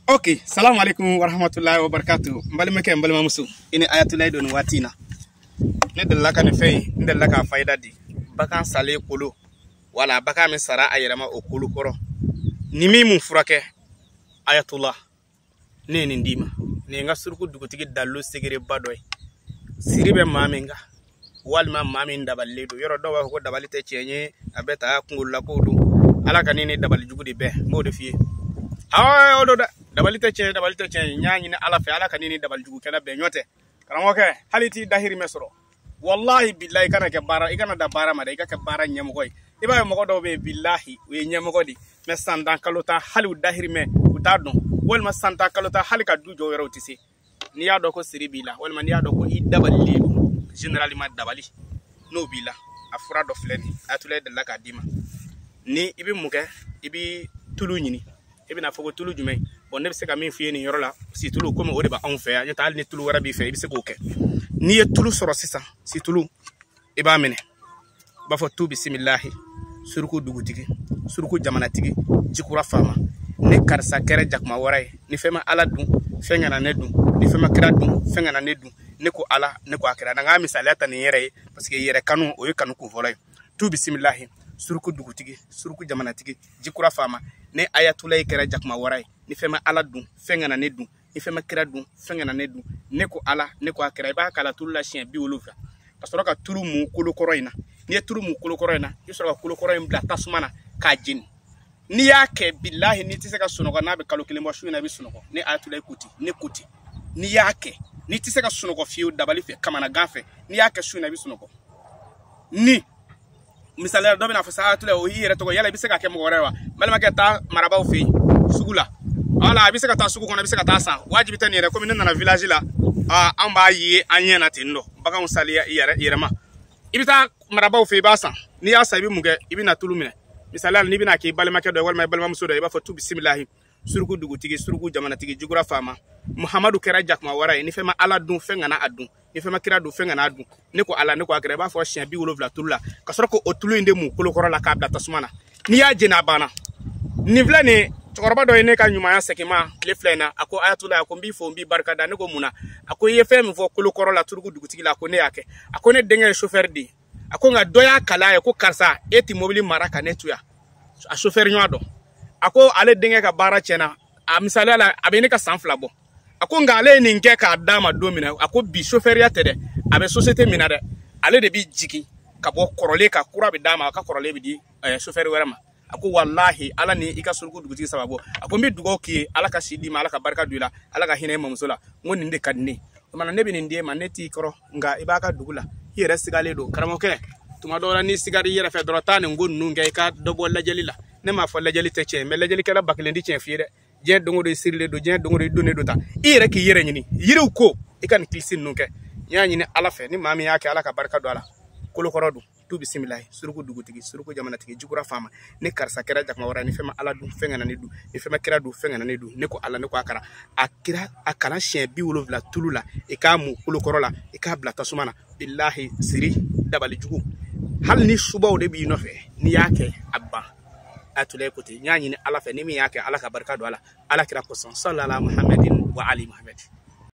Okay, salam alaikum warahmatullahi wabarakatuh. Mbalimake mbalima musu. Ini ayatullah don watina. Ne dalla kan fay, ne dalla ka fayda di. Baka sale kulu. Wala baka min sara ayirama o kulu koro. Nimi mun furake ayatullah. Ne ni ndima. Ne nga surku dugutigi dallu sigire badoy. Siribe mamenga. Walma mamin daballe do. Yoro do wa ko dabalite chenye abeta kungula ko do. Ala kanini dabal jugudi be ngode fiye. Ah odo dabalite chen nyaanyi ne ala fe ala kanini dabal jugu kala be nyote karamo ke haliti dahiri mesro wallahi billahi kana ke bara igana da bara ma de ke bara nyam koy iba mo ko do be billahi we nyam ko di me sanda kalota halu dahiri me utadon wol ma santa kalota halika dujo yoro tisi ni ya do ko siri bila wol ma ni ya do ko i dabal lido generally ma dabali no bila afura do fleni atule de la kadima ni ibi muke ibi tulu nyini ibi na fogo tulu jumay bon ne se ka min fiye ni yoro la si tulu comme o de ba on fe ya ta ni tulu wara bi fe ibi se ko ke ni ye tulu soro sisa si tulu iba mene ba fo tu bismillah surku dugutigi surku jamanatigi jikura fama ne karsa kere jakma waray ni fema ala dun fenga na ne dun ni fema kira dun fenga na ne dun ne ko ala ne ko akira nga misalata ni yere parce que yere kanu o kanu ko volay tu bismillah surku dugutigi surku jamanatigi jikura fama ne ayatullah kere jakma waray ni fema ala dun fenga na ne dun ni fema kira dun fenga na ne dun ne ko ala ne ko akira ba kala tulu la chien bi wolufa parce que ka tulu mu kolo koroina ni tulu mu kolo koroina yusra ka kolo koroina bla tasumana ka jin ni yake billahi ni tiseka sunogo na be kalo kilembo shu na bi sunogo ni ayatullah kuti ni kuti ni yake ni tiseka sunogo fiu dabali fe kama na gafe ni yake shu na bi sunogo ni misala do bina fa ayatullah o yire to yala bi seka ke mo gorewa malama ke ta marabaw fi sugula ala biseka ta sugu kona biseka ta san wajibi tan yere comme nana village la an ba yi anyena tindo baka musaliya yere ma ibita marabaw fe ba san ni ya sabi muge ibina tulumine misala ni bina ke balma ke do wal may balma musodo iba fa tu bismillah surgu dugutigi surgu jamanatigi jugura fama muhammadu kera jakma waray ni fema ala dun fenga na adun ni fema kira du fenga na adun ne ko ala ne ko akere ba fo chien bi wolovla tulla kasoro ko otulu inde mu kolo korola ka abla tasumana ni ya jena bana ni vlane chokoroba do ene ka nyuma ya sekima le flena ako ayatullah ako mbi fo mbi barka da ne ko muna ako ye fem fo kolo korola turgu dugutigi la ko ne yake ako ne denge chauffeur di ako nga doya kala ya ko karsa eti mobili maraka netuya a chauffeur nyado ako ale denge ka bara chena a misala la abene ka sanfla bo ako nga ale ni nke ka dama domina ako bi chauffeur ya tede abe société minade ale de bi jiki ka bo korole ka kura bi dama ka korole bi di chauffeur werama ako wallahi ala ni ika surgu duguti sababo ako mbi dugo ki ala ka sidi ma ala ka barka duila ala ka hina mamsula ngoni nde kadni mana nebi ni ndie maneti koro nga ibaka dugula yere sigale do karamoke tuma do ni sigari yere fe dorotane ngonu ngai ka dobo lajalila ne ma fo lajali teche me lajali kala bakle ndi chen fiire je dongo do sirle do je dongo do donne do ta ire ki yere nyini yire ko ikan klisin nunke nyaani ne ala fe ni mami yake ala ka barka do ala kolo korodu tu bismillah surku dugutigi surku jamanatigi jukura fama ne karsa kera jakma wara ni fema ala du fenga na ne du ni fema kera du fenga na ne du ne ko ala ne ko akara akira akana chien bi wolovla tulula e ka mu kolo korola e ka bla tasumana billahi siri dabali jugu hal ni subaw de bi no fe ni yake abba atule kote nyaani ni ala fe ni mi yake ala ka barka do ala kira ko sallallahu muhammadin wa ali muhammad